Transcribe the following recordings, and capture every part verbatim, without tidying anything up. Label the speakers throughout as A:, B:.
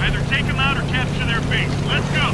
A: Either take them out or capture their base. Let's go!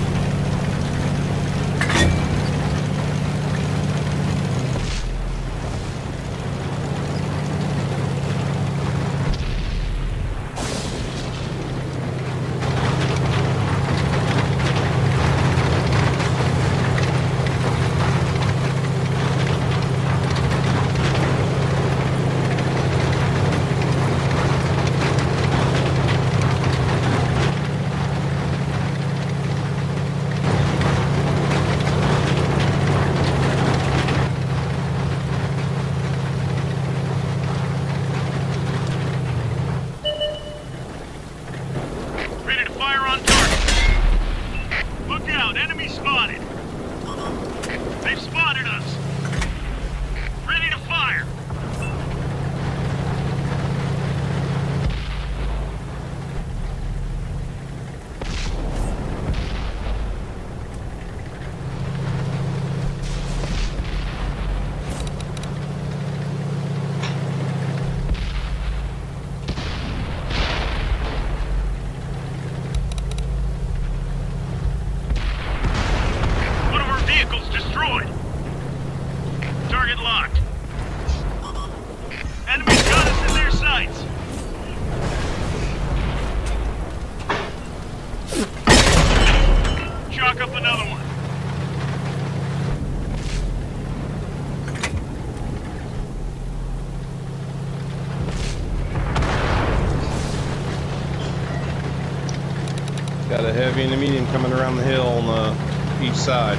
B: Got a heavy and a medium coming around the hill on the east side.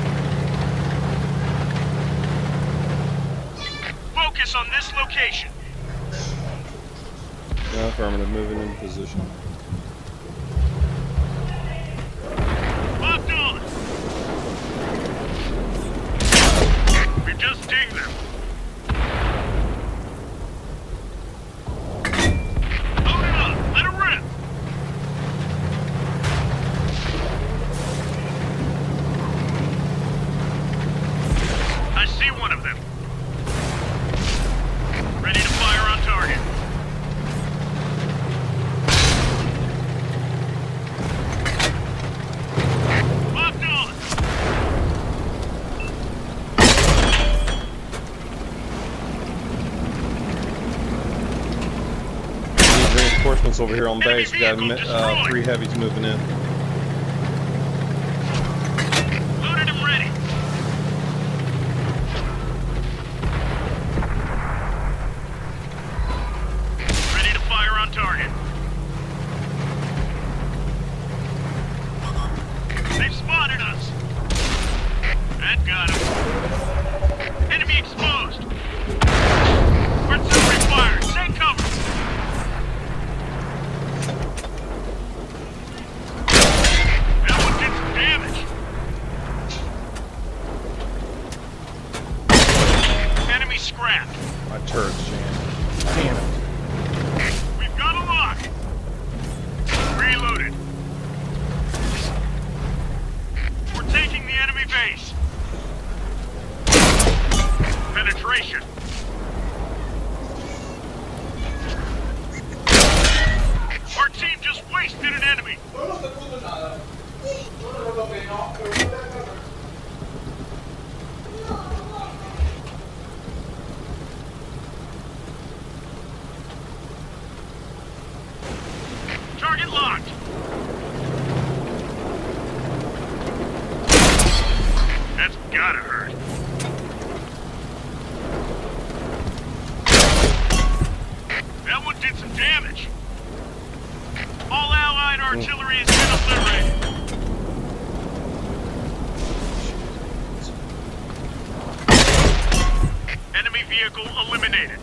A: Focus on this location.
B: Yeah, affirmative, moving into position.
A: Locked on. We just dinged them. Load it up. Let it rip. I see one of them. Ready to fire on target. Locked on.
B: Need reinforcements over here on base. We got uh, three heavies moving in.
A: Loaded and ready. Ready to fire on target. They've spotted us. That got him. Enemy exposed. Artillery fire. Take cover. That one did some damage. Enemy scrapped.
B: My turret's jammed. Damn it.
A: We've got a lock. Reloaded. We're taking the enemy base. Penetration. Our team just wasted an enemy. Target locked. That's gotta hurt. That one did some damage. All Allied artillery is been obliterated. Enemy vehicle eliminated.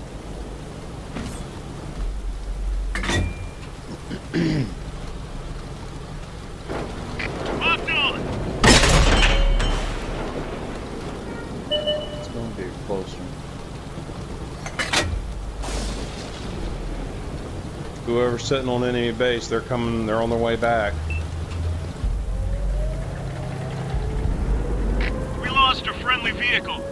A: Locked on.
B: It's going to be closer. Whoever's sitting on enemy base, they're coming, they're on their way back.
A: We lost a friendly vehicle.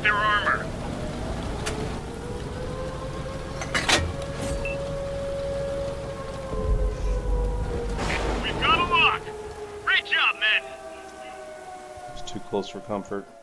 A: their armor. We've got a lock. Great job, men.
B: It's too close for comfort.